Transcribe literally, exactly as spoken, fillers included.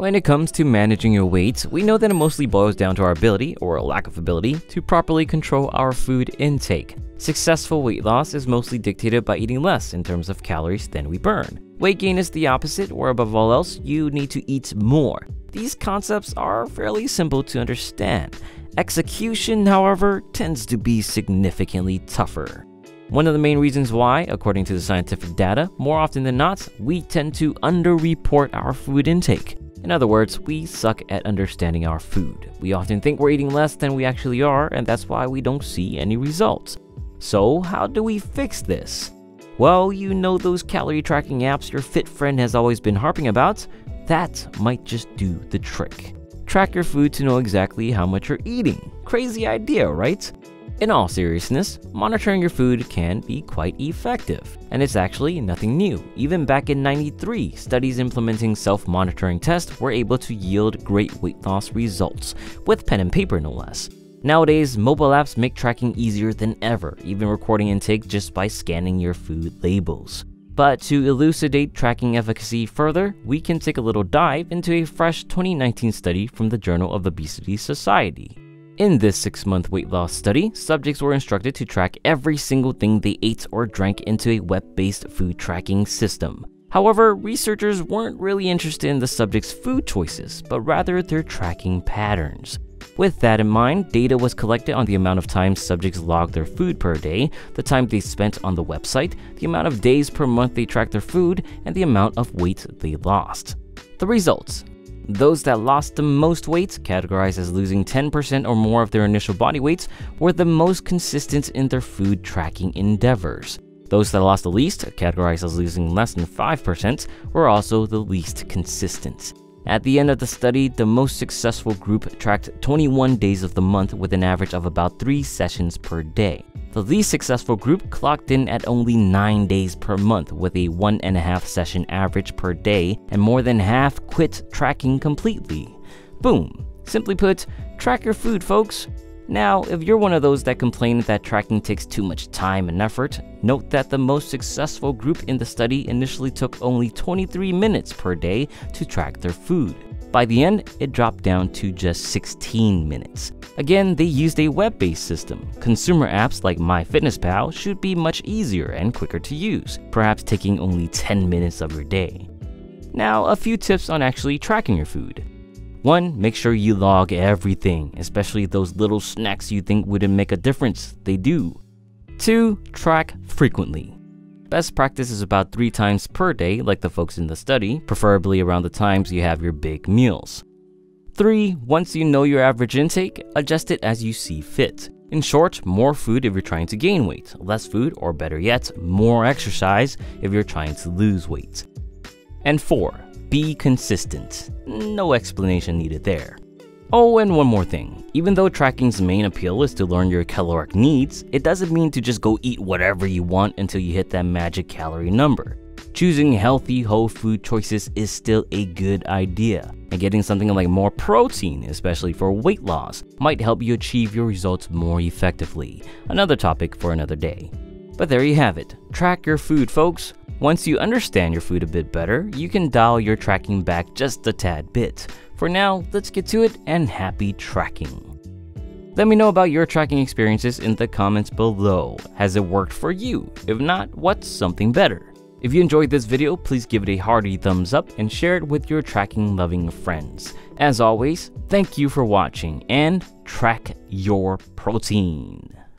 When it comes to managing your weight, we know that it mostly boils down to our ability, or a lack of ability, to properly control our food intake. Successful weight loss is mostly dictated by eating less in terms of calories than we burn. Weight gain is the opposite, where above all else, you need to eat more. These concepts are fairly simple to understand. Execution, however, tends to be significantly tougher. One of the main reasons why, according to the scientific data, more often than not, we tend to underreport our food intake. In other words, we suck at understanding our food. We often think we're eating less than we actually are, and that's why we don't see any results. So, how do we fix this? Well, you know those calorie tracking apps your fit friend has always been harping about? That might just do the trick. Track your food to know exactly how much you're eating. Crazy idea, right? In all seriousness, monitoring your food can be quite effective, and it's actually nothing new. Even back in ninety-three, studies implementing self-monitoring tests were able to yield great weight loss results, with pen and paper no less. Nowadays, mobile apps make tracking easier than ever, even recording intake just by scanning your food labels. But to elucidate tracking efficacy further, we can take a little dive into a fresh twenty nineteen study from the Journal of Obesity Society. In this six-month weight loss study, subjects were instructed to track every single thing they ate or drank into a web-based food tracking system. However, researchers weren't really interested in the subjects' food choices, but rather their tracking patterns. With that in mind, data was collected on the amount of time subjects logged their food per day, the time they spent on the website, the amount of days per month they tracked their food, and the amount of weight they lost. The results. Those that lost the most weight, categorized as losing ten percent or more of their initial body weight, were the most consistent in their food tracking endeavors. Those that lost the least, categorized as losing less than five percent, were also the least consistent. At the end of the study, the most successful group tracked twenty-one days of the month with an average of about three sessions per day. The least successful group clocked in at only nine days per month with a one and a half session average per day, and more than half quit tracking completely. Boom. Simply put, track your food, folks. Now, if you're one of those that complain that tracking takes too much time and effort, note that the most successful group in the study initially took only twenty-three minutes per day to track their food. By the end, it dropped down to just sixteen minutes. Again, they used a web-based system. Consumer apps like MyFitnessPal should be much easier and quicker to use, perhaps taking only ten minutes of your day. Now, a few tips on actually tracking your food. one. Make sure you log everything, especially those little snacks you think wouldn't make a difference. They do. two. Track frequently. Best practice is about three times per day, like the folks in the study, preferably around the times you have your big meals. three. Once you know your average intake, adjust it as you see fit. In short, more food if you're trying to gain weight, less food, or better yet, more exercise if you're trying to lose weight. And four. Be consistent. No explanation needed there. Oh, and one more thing. Even though tracking's main appeal is to learn your caloric needs, it doesn't mean to just go eat whatever you want until you hit that magic calorie number. Choosing healthy whole food choices is still a good idea, and getting something like more protein, especially for weight loss, might help you achieve your results more effectively. Another topic for another day. But there you have it. Track your food, folks. Once you understand your food a bit better, you can dial your tracking back just a tad bit. For now, let's get to it, and happy tracking. Let me know about your tracking experiences in the comments below. Has it worked for you? If not, what's something better? If you enjoyed this video, please give it a hearty thumbs up and share it with your tracking-loving friends. As always, thank you for watching, and track your protein.